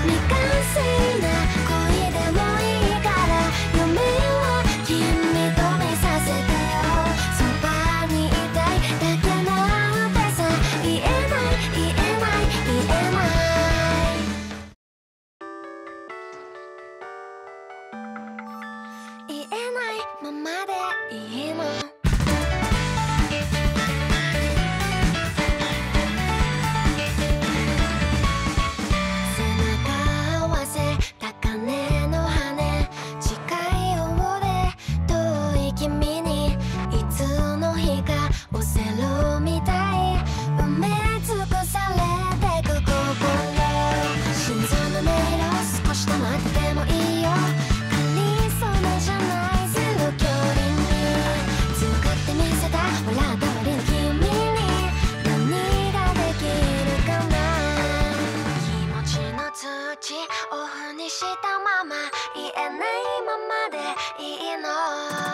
未完成な恋でもいいから夢は君と見させてよ。そばにいたいだけなんてさ、言えない言えない言えない、言えないままでいいの。背中合わせ高嶺の羽、近いようで遠い君にいつの日かオセロみたい埋め尽くされてく心、心臓の音色少し黙っててもいいよ。カリスマじゃないゼロ距離に作ってみせた笑ったふりの君に何ができるかな。気持ちの通知オフにしたまま言えないままでいいの。